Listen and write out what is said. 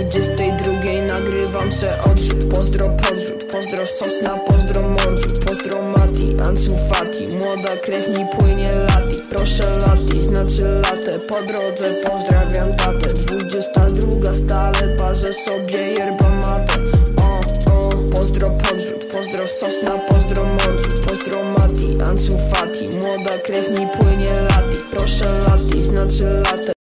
22 nagrywam se odrzut. Pozdro podrzut, pozdro sosna, pozdro mordziu, pozdro Mati, Ansu Fati. Młoda krew mi płynie lati, proszę lati, znaczy latę. Po drodze pozdrawiam tatę. 22 stale parzę sobie yerba mate. Pozdro podrzut, pozdro sosna, pozdro mordziu, pozdro Mati, Ansu Fati. Młoda krew mi płynie lati, proszę lati.